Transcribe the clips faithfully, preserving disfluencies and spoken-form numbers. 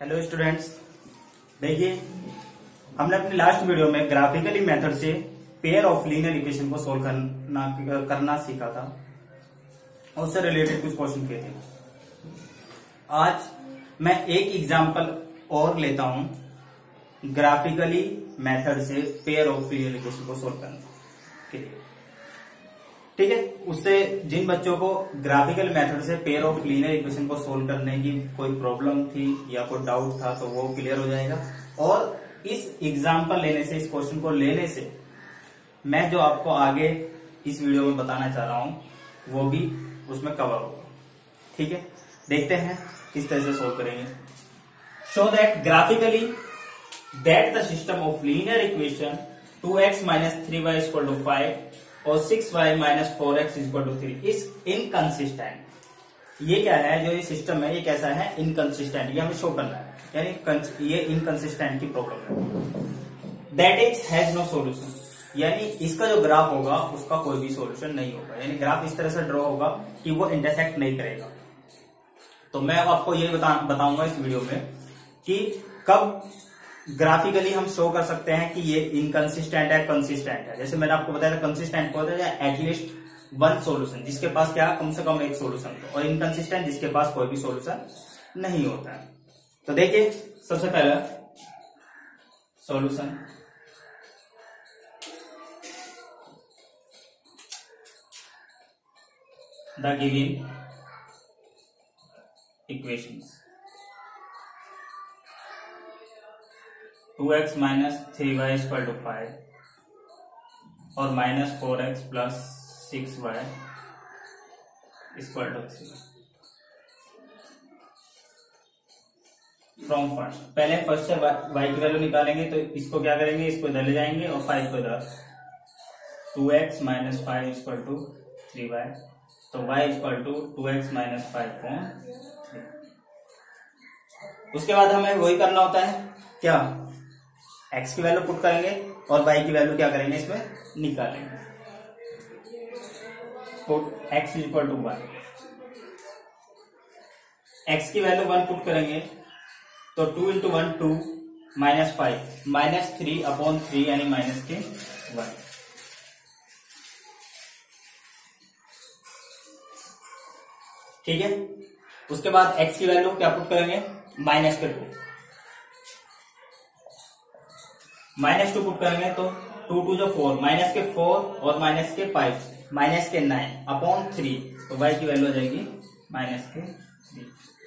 Hello students, देखिए हमने अपनी लास्ट वीडियो में ग्राफिकली मेथड से पेयर ऑफ लीनियर इक्वेशन को सोल्व करना करना सीखा था और उससे रिलेटेड कुछ क्वेश्चन किए थे। आज मैं एक एग्जांपल और लेता हूं ग्राफिकली मेथड से पेयर ऑफ लीनियर इक्वेशन को सोल्व करने के लिए। ठीक है, उससे जिन बच्चों को ग्राफिकल मेथड से पेयर ऑफ लीनियर इक्वेशन को सोल्व करने की कोई प्रॉब्लम थी या कोई डाउट था तो वो क्लियर हो जाएगा। और इस एग्जांपल लेने से, इस क्वेश्चन को लेने से मैं जो आपको आगे इस वीडियो में बताना चाह रहा हूं वो भी उसमें कवर होगा। ठीक है, देखते हैं किस तरह से सोल्व करेंगे। Show that graphically that the system of linear equation two x minus three y equal to five और six y minus four x equal to three is inconsistent. ये क्या है, जो ये सिस्टम है ये कैसा है, इनकंसिस्टेंट। ये हमें शो करना है, यानी ये इनकंसिस्टेंट की प्रॉब्लम है। That is has no solution, यानी इसका जो ग्राफ होगा उसका कोई भी सॉल्यूशन नहीं होगा। यानी ग्राफ इस तरह से ड्रॉ होगा कि वो इंटरसेक्ट नहीं करेगा। तो मैं आपको ये बता, बताऊंगा इस वीडियो में कि कब ग्राफिकली हम शो कर सकते हैं कि ये इनकंसिस्टेंट है, कंसिस्टेंट है। जैसे मैंने आपको बताया था कंसिस्टेंट को होता है एटलीस्ट वन सॉल्यूशन, जिसके पास क्या कम से कम एक सॉल्यूशन, और इनकंसिस्टेंट जिसके पास कोई भी सॉल्यूशन नहीं होता है। तो देखिए सबसे पहला solution, the given equations two x minus three y equal to five और minus four x plus six y equal to three. From first, पहले फर्स्ट से वाई की वैल्यू निकालेंगे तो इसको क्या करेंगे, इसको इधर ले जाएंगे और फाइव को इधर। Two x minus five equal to three y, तो y equal to two x minus five को। उसके बाद हमें वही करना होता है क्या, x की वैल्यू पुट करेंगे और y की वैल्यू क्या करेंगे, इसमें निकालेंगे। Put x equal to one, x की वैल्यू वन पुट करेंगे तो two into one two, minus five, minus three upon three यानी माइनस के वन। ठीक है, उसके बाद x की वैल्यू क्या पुट करेंगे, माइनस के टू, माइनस टू पुट करेंगे तो टू टू जो फोर, माइनस के फोर और माइनस के फाइव, माइनस के नाइन अपॉन थ्री, तो y की वैल्यू आ जाएगी माइनस के थ्री।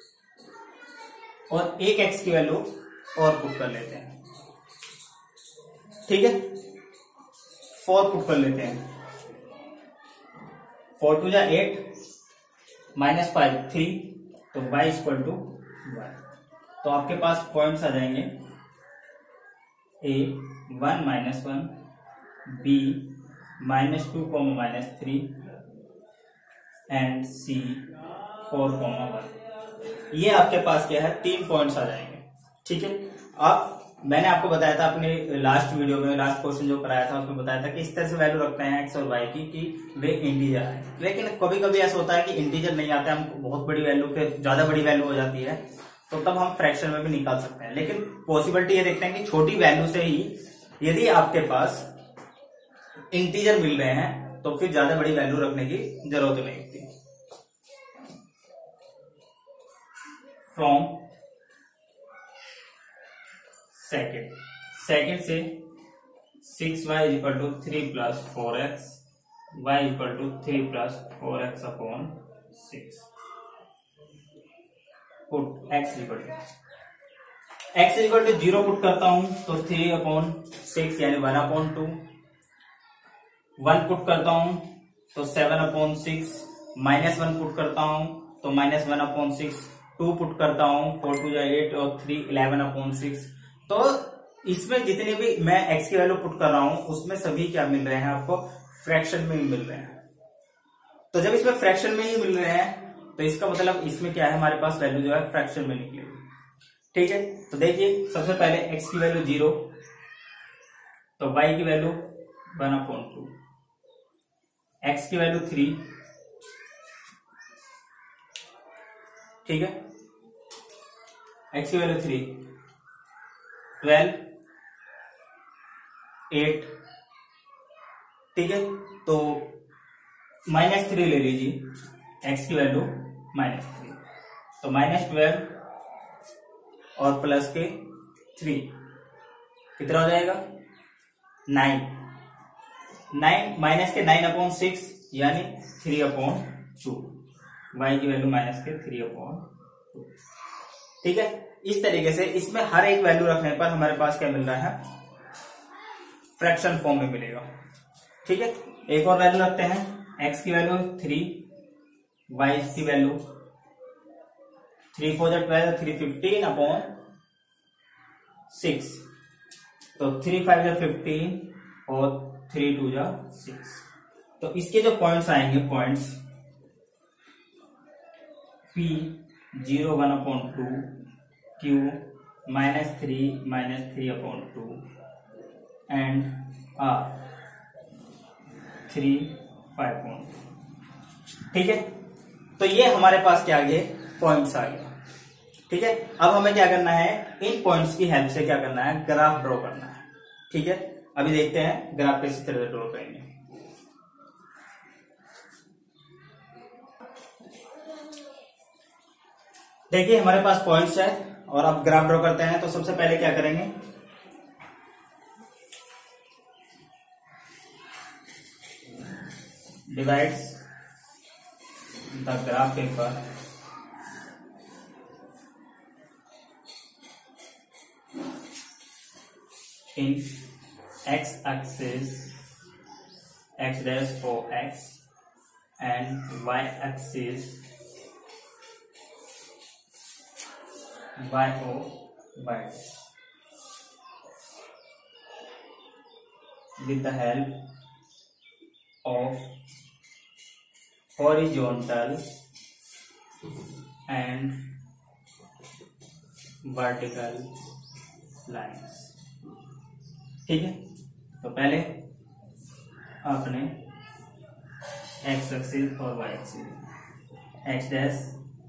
और एक x की वैल्यू और पुट कर लेते हैं। ठीक है, फोर पुट कर लेते हैं। फोर टू जा एट, माइनस फाइव थ्री, तो y इक्वल टू वन। तो आपके पास पॉइंट्स आ जाएंगे A one minus one, B minus two comma minus three, and C four comma one. ये आपके पास क्या है, तीन पॉइंट्स आ जाएंगे। ठीक है, अब मैंने आपको बताया था अपने लास्ट वीडियो में, लास्ट क्वेश्चन जो कराया था उसमें बताया था कि इस तरह से वैल्यू रखते हैं एक्स और वाई की कि वे इंटीजर है। लेकिन कभी कभी ऐसा होता है कि इंटीजर नहीं आता है, हमको बहुत बड़ी वैल्यू, फिर ज्यादा बड़ी वैल्यू हो जाती है, तो तब हम फ्रैक्शन में भी निकाल सकते हैं। लेकिन पॉसिबिलिटी ये देखते हैं कि छोटी वैल्यू से ही यदि आपके पास इंटीजर मिल रहे हैं तो फिर ज्यादा बड़ी वैल्यू रखने की जरूरत नहीं होती। फ्रॉम सेकेंड, सेकेंड से six y equal to three plus four x, y equal to three plus four x upon six. Put x equal to x equal to zero put करता हूं तो थ्री अपॉन सिक्स यानी one upon two, one put करता हूं तो seven upon six, minus one put करता हूं तो minus one upon six, two put करता हूं, फोर टू जा एट और थ्री इलेवन अपॉन सिक्स। तो इसमें जितने भी मैं x की वैल्यू पुट कर रहा हूं उसमें सभी क्या मिल रहे हैं, आपको फ्रैक्शन में ही मिल रहे हैं। तो जब इसमें फ्रैक्शन में ही मिल रहे हैं तो इसका मतलब इसमें क्या है, हमारे पास वैल्यू जो है फ्रैक्शन में निकलेगी। ठीक है, तो देखिए सबसे पहले x की वैल्यू जीरो, तो y की value one upon two, x की वैल्यू थ्री, ठीक है, एक्स की वैल्यू थ्री, ट्वेल्व, एट, ठीक है। तो माइनस थ्री ले लीजिए, एक्स की वैल्यू माइनस थ्री, तो माइनस ट्वेल्व और प्लस के थ्री कितना हो जाएगा, नाइन, नाइन माइनस के नाइन अपॉन सिक्स यानी थ्री अपॉन टू, वाई की वैल्यू माइनस के थ्री अपॉन टू, ठीक है। इस तरीके से इसमें हर एक वैल्यू रखने पर हमारे पास क्या मिल रहा है, फ्रैक्शन फॉर्म में मिलेगा, ठीक है। एक और वैल्यू रखते हैं, एक्स की वैल्यू थ्री, वाई की वैल्यू थ्री फोर जा twelve, three fifteen upon six, तो थ्री फाइव जा फिफ्टीन और थ्री टू जा सिक्स। तो इसके जो पॉइंट्स आएंगे, points P zero one upon two, Q minus three minus three upon two and R three five upon two, ठीक है। तो ये हमारे पास क्या आ गए, पॉइंट्स आ गए, ठीक है। अब हमें क्या करना है, इन पॉइंट्स की हेल्प से क्या करना है, ग्राफ ड्रॉ करना है, ठीक है। अभी देखते हैं ग्राफ किस तरह से ड्रॉ करेंगे। देखिए हमारे पास पॉइंट्स है और अब ग्राफ ड्रॉ करते हैं। तो सबसे पहले क्या करेंगे, divides the graph paper in x axis x dash for x and y axis y o y with the help of horizontal and vertical lines, ठीक है। तो पहले आपने एक्स एक्सिस और y axis, x dash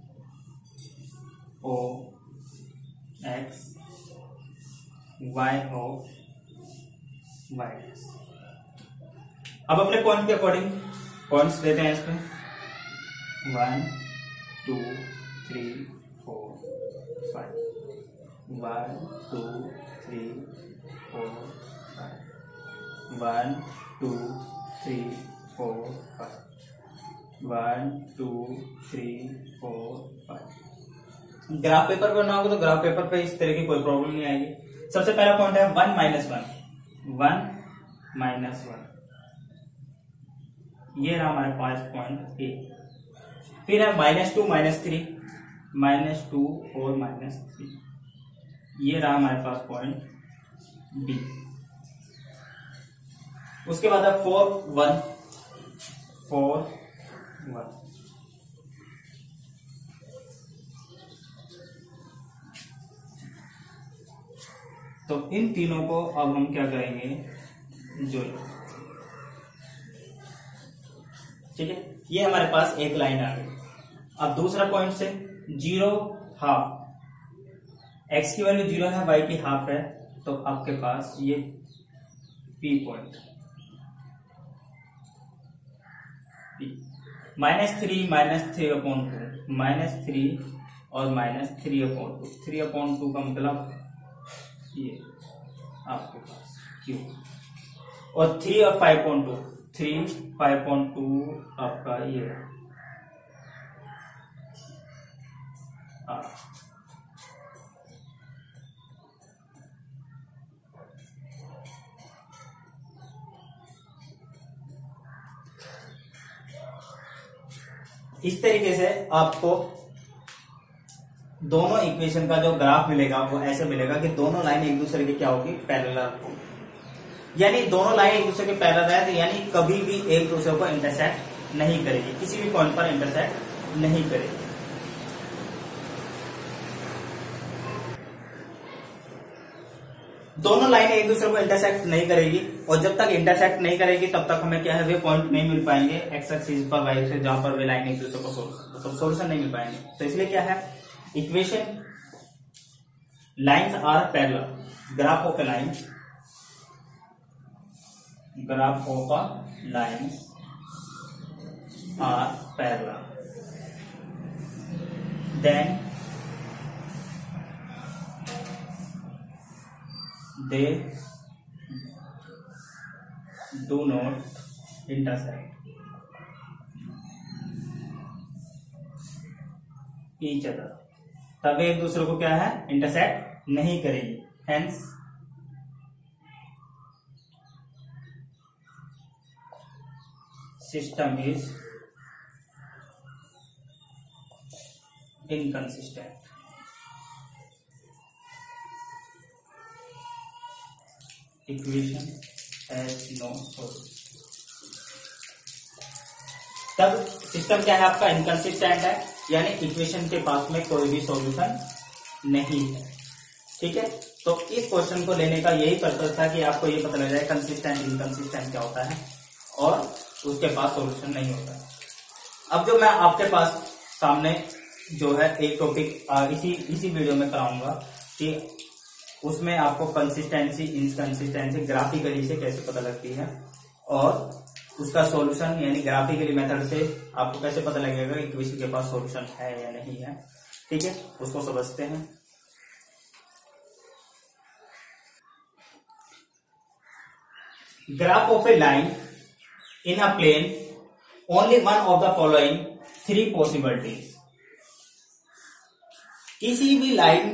O x, y O y dash. अब अपने point के according points देते हैं इसमें, one two three four five, one two three four five, one two three four five, one two three four five. Graph paper करना होगा तो graph paper पे इस तरह की कोई प्रॉब्लम नहीं आएगी। सबसे पहला पॉइंट है one minus one, one minus one, ये रहा हमारे पास पॉइंट ए। फिर है minus two minus three, minus two और माइनस थ्री, ये रहा हमारे पास पॉइंट बी। उसके बाद है फोर वन, फोर वन, तो इन तीनों को अब हम क्या करेंगे, जोड़, ठीक है। ये हमारे पास एक लाइन आ गई। अब दूसरा पॉइंट से जीरो हाफ, एक्स की वैल्यू जीरो है, वाई की हाफ है, तो आपके पास ये P point, minus three minus three upon two, minus three और minus three upon two, three upon two का मतलब ये आपके पास क्यू, और थ्री और five point two, three five point two आपका ये आ, इस तरीके से आपको दोनों इक्वेशन का जो ग्राफ मिलेगा वो ऐसे मिलेगा कि दोनों लाइन एक दूसरे के क्या होगी, पैरेलल। यानी दोनों लाइन एक दूसरे के पैरेलल है, तो यानी कभी भी एक दूसरे को इंटरसेक्ट नहीं करेगी, किसी भी पॉइंट पर इंटरसेक्ट नहीं करेगी। दोनों लाइनें एक दूसरे को इंटरसेक्ट नहीं करेगी, और जब तक इंटरसेक्ट नहीं करेगी तब तक हमें क्या है, वे पॉइंट नहीं मिल पाएंगे एक्स एक्सिस पर, वाई से, जहां पर वे लाइन एक दूसरे को सोल्यूशन नहीं मिल पाएंगे। तो इसलिए क्या है, equation lines are parallel, graph of a line, graph of a lines are parallel, then they do not intersect each other, तब एक दूसरे को क्या है, इंटरसेक्ट नहीं करेगी। Hence system is inconsistent. Equation has no solution. तब सिस्टम क्या है आपका, इनकंसिस्टेंट है, यानी इक्वेशन के पास में कोई भी सॉल्यूशन नहीं है। ठीक है, तो इस क्वेश्चन को लेने का यही पर्पस था कि आपको ये पता लग जाए कंसिस्टेंट इनकंसिस्टेंट क्या होता है और उसके पास सॉल्यूशन नहीं होता है। अब जो मैं आपके पास सामने जो है एक टॉपिक इसी इसी वीडियो में कराऊंगा कि उसमें आपको कंसिस्टेंसी इनकंसिस्टेंसी ग्राफिकली से कैसे पता लगती है और उसका सॉल्यूशन यानी ग्राफिकली मेथड से आपको कैसे पता लगेगा कि इक्वेशन के पास सॉल्यूशन है या नहीं है। ठीक है, उसको समझते हैं। Graph of a line in a plane, only one of the following three possibilities. किसी भी लाइन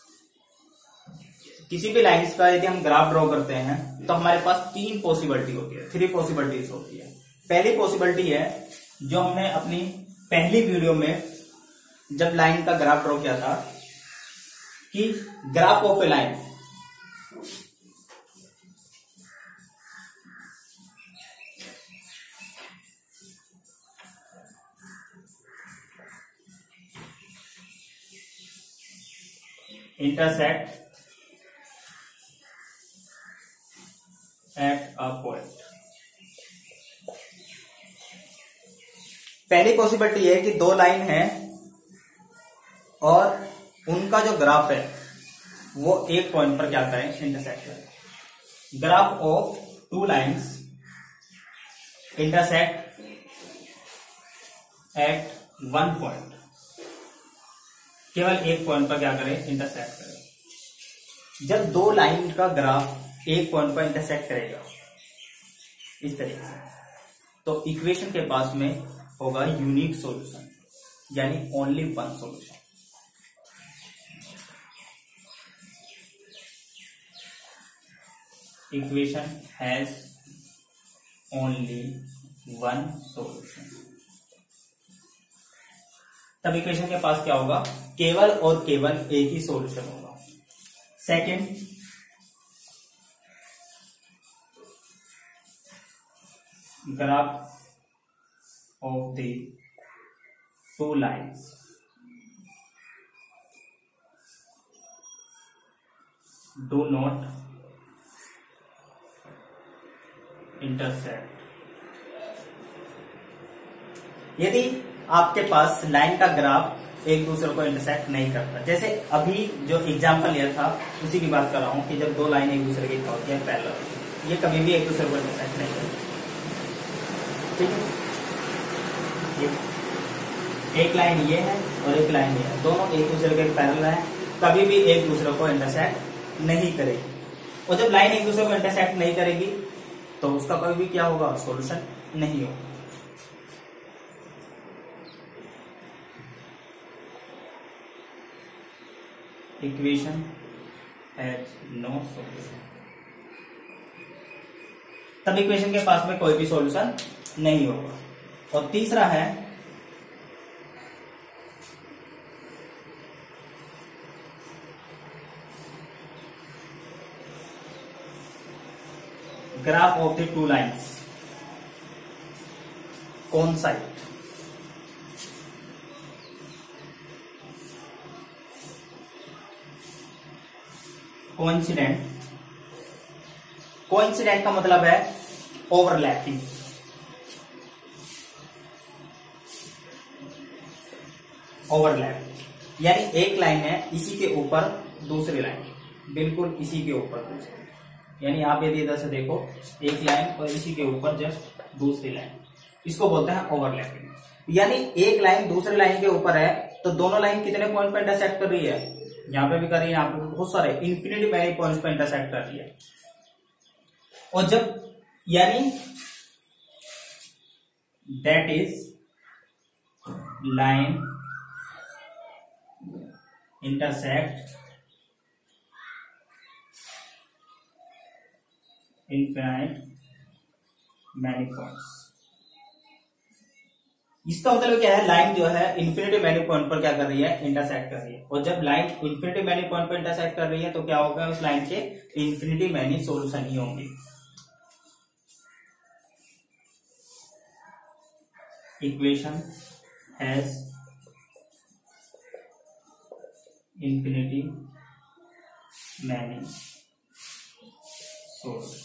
किसी भी लाइन का यदि हम ग्राफ ड्रॉ करते हैं तो हमारे पास तीन पॉसिबिलिटी होती है, थ्री पॉसिबिलिटीज होती है। पहली पॉसिबिलिटी है जो हमने अपनी पहली वीडियो में जब लाइन का ग्राफ ड्रॉ किया था कि graph of a line, intersect at a point। पहली पॉसिबिलिटी है कि दो लाइन है और उनका जो ग्राफ है वो एक पॉइंट पर क्या करें, इंटरसेक्ट करें। Graph of two lines intersect at one point, केवल एक पॉइंट पर क्या करें, इंटरसेक्ट करें। जब दो लाइन का ग्राफ एक पॉइंट पर इंटरसेक्ट करेगा इस तरीके से, तो इक्वेशन के पास में होगा यूनिक सॉल्यूशन, यानी only one solution. Equation has only one solution. तब इक्वेशन के पास क्या होगा, केवल और केवल एक ही सॉल्यूशन होगा। Second, graph of the two lines do not intersect. यदि आपके पास लाइन का ग्राफ एक दूसरे को इंटरसेक्ट नहीं करता, जैसे अभी जो एग्जांपल लिया था उसी की बात कर रहा हूं कि जब दो लाइन एक दूसरे की होती है पैरेलल, ये कभी भी एक दूसरे को इंटरसेक्ट नहीं करती। ठीक है, ये एक लाइन ये है और एक लाइन ये है, दोनों एक दूसरे के पैरेलल है, कभी भी एक दूसरे को इंटरसेक्ट नहीं करेगी। और जब लाइन एक दूसरे को इंटरसेक्ट नहीं करेगी तो उसका कभी भी क्या होगा, सॉल्यूशन नहीं होगा। Equation has no solution. तब इक्वेशन के पास में कोई भी सॉल्यूशन नहीं होगा। और तीसरा है graph of the two lines coincide. Coincident, coincident का मतलब है ओवरलैपिंग। ओवरलैप यानी एक लाइन है, इसी के ऊपर दूसरी लाइन बिल्कुल इसी के ऊपर दूसरी, यानी आप यदि इधर से देखो एक लाइन और इसी के ऊपर जस्ट दूसरी लाइन, इसको बोलते हैं ओवरलैपिंग। यानी एक लाइन दूसरी लाइन के ऊपर है तो दोनों लाइन कितने पॉइंट पर इंटरसेक्ट कर रही है, यहाँ पे भी कर रही है, यहाँ पे बहुत सारे इन्फिनिटी मैनी पॉइंट्स पर इंटरसेक्ट कर रही है। और जब यानी that is line intersect infinite many points. इसका मतलब क्या है, लाइन जो है इन्फिनिटी मैनी पॉइंट पर क्या कर रही है, इंटरसेक्ट कर रही है। और जब लाइन इन्फिनिटी मैनी पॉइंट पर इंटरसेक्ट कर रही है तो क्या होगा, उस लाइन के इन्फिनिटी मैनी सॉल्यूशन ही होंगे। Equation has infinity many solution.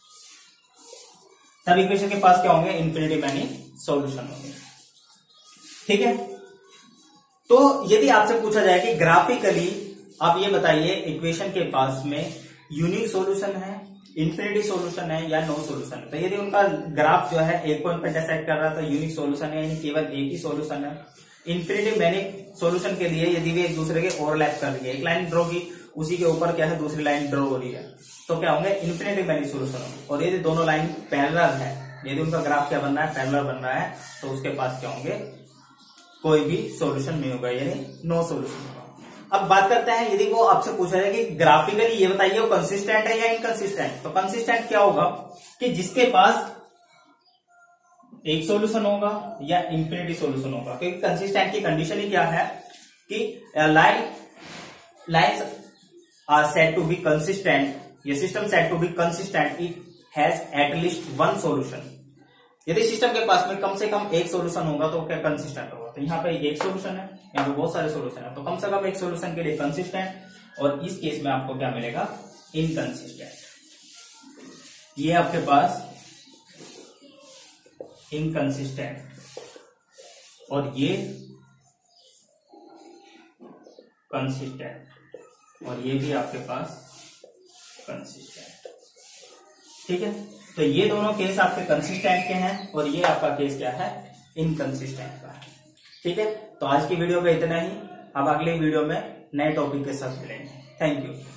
सब इक्वेशन के पास क्या होंगे, इन्फिनिटी मैनी सॉल्यूशन होंगे। ठीक है। तो यदि आपसे पूछा जाए कि ग्राफिकली आप ये बताइए इक्वेशन के पास में यूनिक सॉल्यूशन है, इन्फिनिटी सॉल्यूशन है या नो सॉल्यूशन है। तो यदि उनका ग्राफ जो है एक पॉइंट पर इंटरसेक्ट कर रहा है तो यूनिक सॉल्यूशन है, यानी केवल एक ही सॉल्यूशन है। इन्फिनिटी मैनी सॉल्यूशन के लिए यदि वे एक दूसरे के ओवरलैप कर रही है, एक लाइन ड्रॉ की उसी के ऊपर क्या है दूसरी लाइन ड्रॉ हो रही है, तो क्या होंगे, इन्फिनिटी मैनी सॉल्यूशन होंगे। और यदि दोनों लाइन पैरेलल है, यदि उनका ग्राफ क्या बन रहा है, पैरेलल बन रहा है, तो उसके पास क्या होंगे, कोई भी सॉल्यूशन नहीं होगा, यानी नो सॉल्यूशन होगा। अब बात करते हैं, यदि वो आपसे पूछा जाए कि ग्राफिकली ये बताइए वो कंसिस्टेंट है या इनकंसिस्टेंट, तो कंसिस्टेंट क्या होगा कि जिसके पास एक सॉल्यूशन होगा या इंफिनिटी सॉल्यूशन होगा। क्योंकि कंसिस्टेंट की कंडीशन ही क्या है कि line lines are said to be consistent, ये system said to be consistent if has at least one solution. यदि सिस्टम के पास में कम से कम एक सॉल्यूशन होगा तो क्या कंसिस्टेंट होगा। तो यहाँ पे एक सॉल्यूशन है, यहाँ पे बहुत सारे सॉल्यूशन है, तो कम से कम एक सॉल्यूशन के लिए कंसिस्टेंट, और इस केस में आपको क्या मिलेगा, इनकंसिस्टेंट। ये आपके पास इनकंसिस्टेंट और ये कंसिस्टेंट और ये भी आपके पास कंसिस्टेंट। ठीक है। तो ये दोनों केस आपके कंसिस्टेंट के हैं और ये आपका केस क्या है, इनकंसिस्टेंट का है। ठीक है। तो आज की वीडियो में इतना ही, अब अगले वीडियो में नए टॉपिक के साथ मिलेंगे। Thank you.